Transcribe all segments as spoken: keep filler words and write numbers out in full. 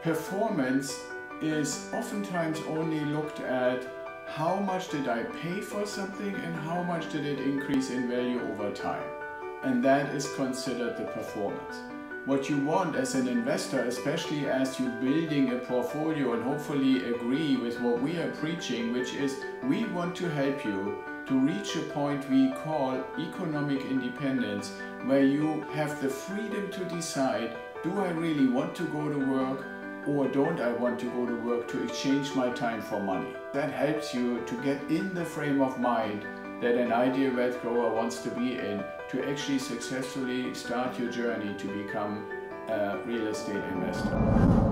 Performance is oftentimes only looked at how much did I pay for something and how much did it increase in value over time. And that is considered the performance. What you want as an investor, especially as you're building a portfolio and hopefully agree with what we are preaching, which is we want to help you to reach a point we call economic independence, where you have the freedom to decide, do I really want to go to work or don't I want to go to work to exchange my time for money? That helps you to get in the frame of mind that an ideal wealth grower wants to be in to actually successfully start your journey to become a real estate investor.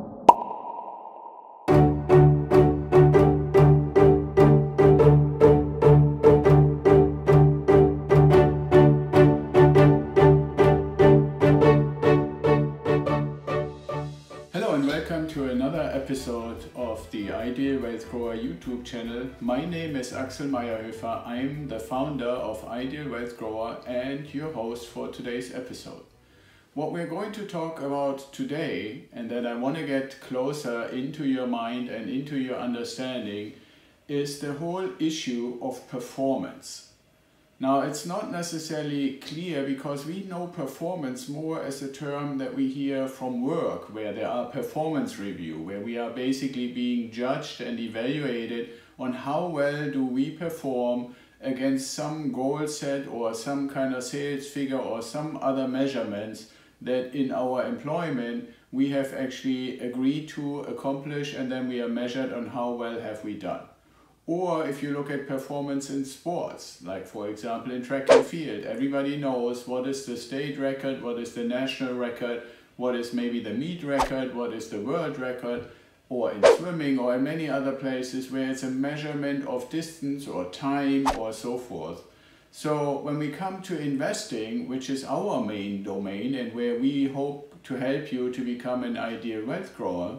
Welcome to another episode of the Ideal Wealth Grower YouTube channel. My name is Axel Meyerhöfer. I'm the founder of Ideal Wealth Grower and your host for today's episode. What we're going to talk about today, and that I want to get closer into your mind and into your understanding, is the whole issue of performance. Now, it's not necessarily clear because we know performance more as a term that we hear from work, where there are performance review, where we are basically being judged and evaluated on how well do we perform against some goal set or some kind of sales figure or some other measurements that in our employment we have actually agreed to accomplish, and then we are measured on how well have we done. Or if you look at performance in sports, like for example in track and field, everybody knows what is the state record, what is the national record, what is maybe the meet record, what is the world record, or in swimming or in many other places where it's a measurement of distance or time or so forth. So when we come to investing, which is our main domain and where we hope to help you to become an ideal wealth grower,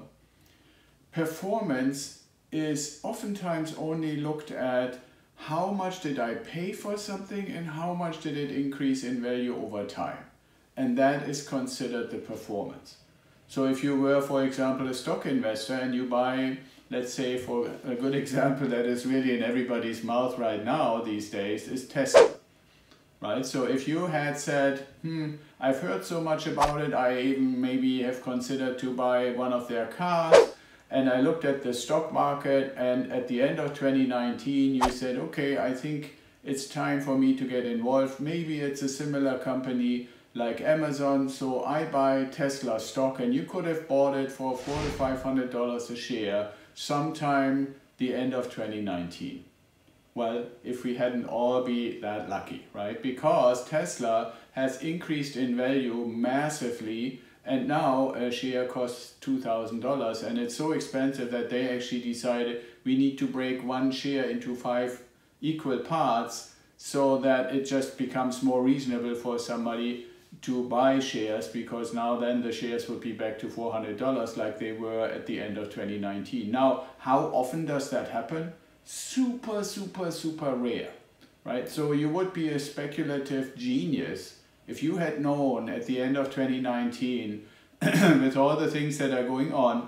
performance is oftentimes only looked at how much did I pay for something and how much did it increase in value over time. And that is considered the performance. So if you were, for example, a stock investor and you buy, let's say for a good example that is really in everybody's mouth right now these days is Tesla. Right? So if you had said, hmm, I've heard so much about it, I even maybe have considered to buy one of their cars, and I looked at the stock market, and at the end of twenty nineteen you said, okay, I think it's time for me to get involved. Maybe it's a similar company like Amazon, so I buy Tesla stock, and you could have bought it for four to five hundred dollars a share sometime the end of twenty nineteen. Well, if we hadn't all be that lucky, right? Because Tesla has increased in value massively, and now a share costs two thousand dollars, and it's so expensive that they actually decided we need to break one share into five equal parts so that it just becomes more reasonable for somebody to buy shares, because now then the shares would be back to four hundred dollars like they were at the end of twenty nineteen. Now, how often does that happen? Super, super, super rare, right? So you would be a speculative genius if you had known at the end of twenty nineteen, with all the things that are going on,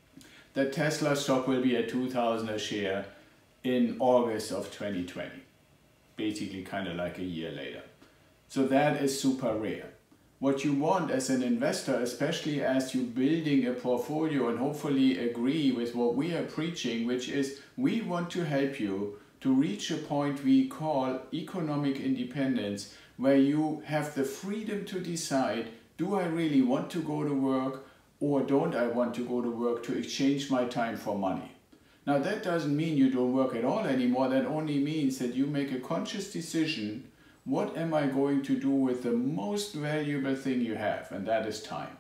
that Tesla stock will be at two thousand a share in August of twenty twenty. Basically kind of like a year later. So that is super rare. What you want as an investor, especially as you're building a portfolio and hopefully agree with what we are preaching, which is we want to help you to reach a point we call economic independence, where you have the freedom to decide, do I really want to go to work or don't I want to go to work to exchange my time for money? Now that doesn't mean you don't work at all anymore. That only means that you make a conscious decision, what am I going to do with the most valuable thing you have, and that is time.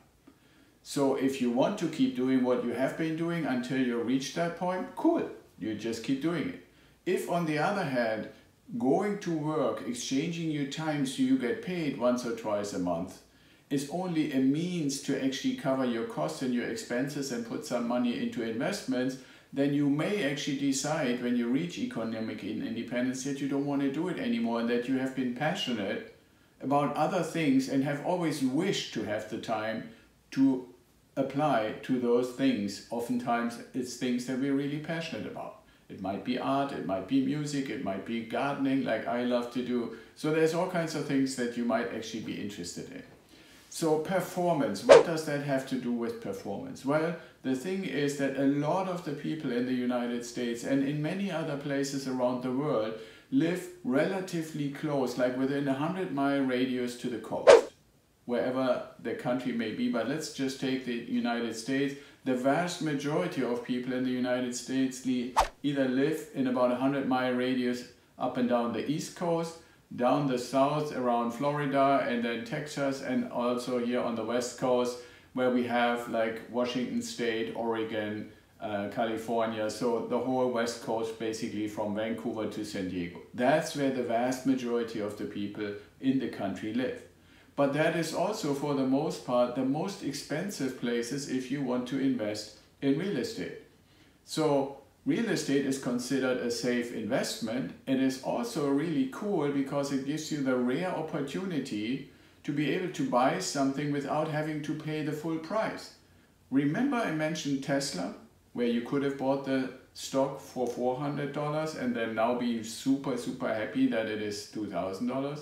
So if you want to keep doing what you have been doing until you reach that point, cool, you just keep doing it. If on the other hand, going to work, exchanging your time so you get paid once or twice a month is only a means to actually cover your costs and your expenses and put some money into investments, then you may actually decide when you reach economic independence that you don't want to do it anymore, and that you have been passionate about other things and have always wished to have the time to apply to those things. Oftentimes it's things that we're really passionate about. It might be art, it might be music, it might be gardening like I love to do. So there's all kinds of things that you might actually be interested in. So performance, what does that have to do with performance? Well, the thing is that a lot of the people in the United States and in many other places around the world live relatively close, like within a hundred mile radius to the coast, wherever the country may be. But let's just take the United States. The vast majority of people in the United States either live in about a hundred mile radius up and down the East Coast, down the south around Florida, and then Texas, and also here on the West Coast where we have like Washington State, Oregon, uh, California, so the whole West Coast basically from Vancouver to San Diego. That's where the vast majority of the people in the country live. But that is also, for the most part, the most expensive places if you want to invest in real estate. So real estate is considered a safe investment. It is also really cool because it gives you the rare opportunity to be able to buy something without having to pay the full price. Remember I mentioned Tesla, where you could have bought the stock for four hundred dollars and then now be super, super happy that it is two thousand dollars?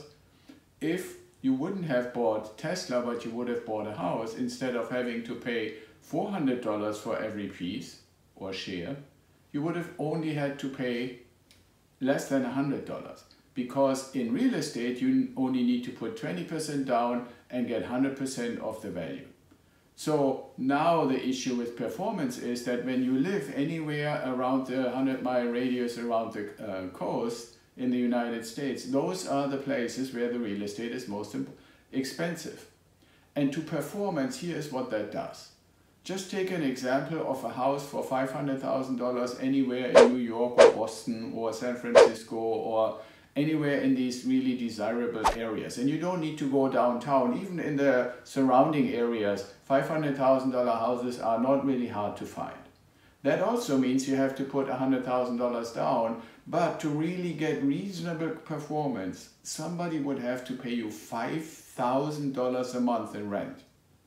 If you wouldn't have bought Tesla, but you would have bought a house, instead of having to pay four hundred dollars for every piece or share, you would have only had to pay less than one hundred dollars. Because in real estate, you only need to put twenty percent down and get one hundred percent of the value. So now the issue with performance is that when you live anywhere around the hundred mile radius around the uh, coast, in the United States, those are the places where the real estate is most expensive. And to performance, here's what that does. Just take an example of a house for five hundred thousand dollars anywhere in New York or Boston or San Francisco or anywhere in these really desirable areas. And you don't need to go downtown. Even in the surrounding areas, five hundred thousand dollar houses are not really hard to find. That also means you have to put one hundred thousand dollars down, but to really get reasonable performance, somebody would have to pay you five thousand dollars a month in rent.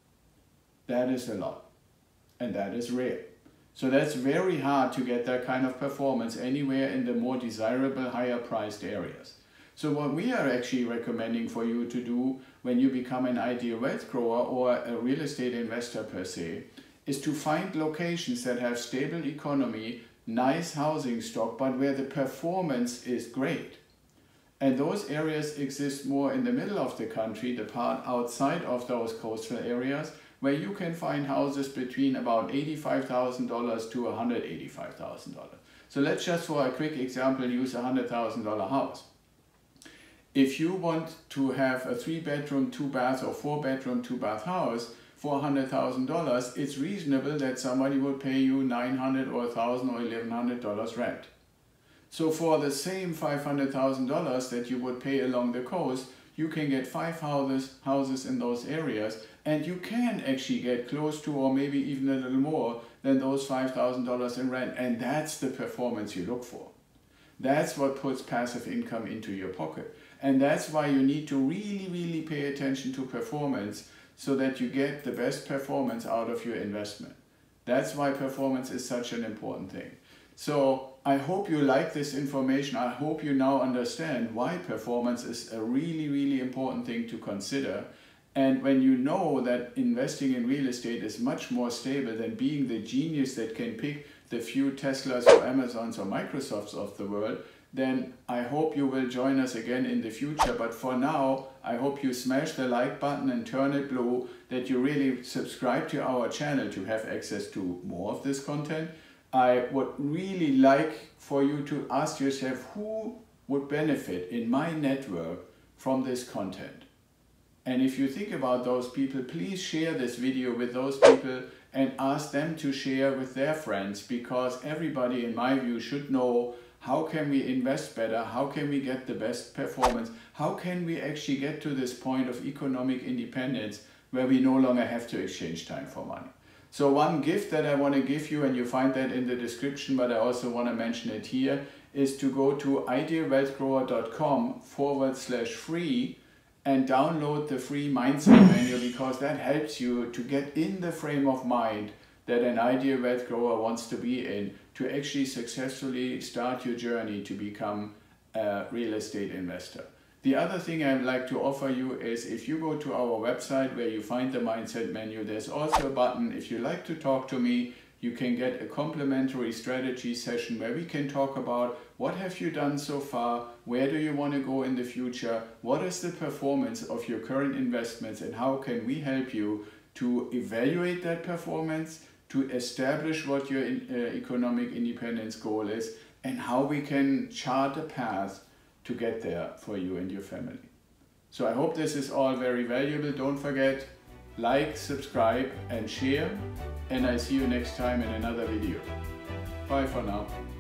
That is a lot, and that is rare. So that's very hard to get that kind of performance anywhere in the more desirable, higher priced areas. So what we are actually recommending for you to do when you become an ideal wealth grower or a real estate investor per se, is to find locations that have stable economy, nice housing stock, but where the performance is great. And those areas exist more in the middle of the country, the part outside of those coastal areas, where you can find houses between about eighty-five thousand dollars to one hundred eighty-five thousand dollars. So let's just, for a quick example, use a one hundred thousand dollar house. If you want to have a three bedroom, two bath or four bedroom, two bath house for one hundred thousand dollars, it's reasonable that somebody will pay you nine hundred dollars or one thousand dollars or eleven hundred dollars rent. So for the same five hundred thousand dollars that you would pay along the coast, you can get five houses, houses in those areas, and you can actually get close to, or maybe even a little more than those five thousand dollars in rent. And that's the performance you look for. That's what puts passive income into your pocket. And that's why you need to really, really pay attention to performance so that you get the best performance out of your investment. That's why performance is such an important thing. So I hope you like this information. I hope you now understand why performance is a really, really important thing to consider. And when you know that investing in real estate is much more stable than being the genius that can pick the few Teslas or Amazons or Microsofts of the world, then I hope you will join us again in the future. But for now, I hope you smash the like button and turn it blue, that you really subscribe to our channel to have access to more of this content. I would really like for you to ask yourself, who would benefit in my network from this content? And if you think about those people, please share this video with those people and ask them to share with their friends, because everybody, in my view, should know how can we invest better, how can we get the best performance, how can we actually get to this point of economic independence where we no longer have to exchange time for money. So one gift that I want to give you, and you find that in the description, but I also want to mention it here, is to go to ideal wealth grower dot com forward slash free and download the free mindset manual, because that helps you to get in the frame of mind that an ideal wealth grower wants to be in, to actually successfully start your journey to become a real estate investor. The other thing I'd like to offer you is, if you go to our website where you find the mindset menu, there's also a button. If you like to talk to me, you can get a complimentary strategy session where we can talk about what have you done so far, where do you want to go in the future, what is the performance of your current investments, and how can we help you to evaluate that performance, to establish what your in, uh, economic independence goal is, and how we can chart a path to get there for you and your family. So I hope this is all very valuable. Don't forget, like, subscribe and share, and I see you next time in another video. Bye for now.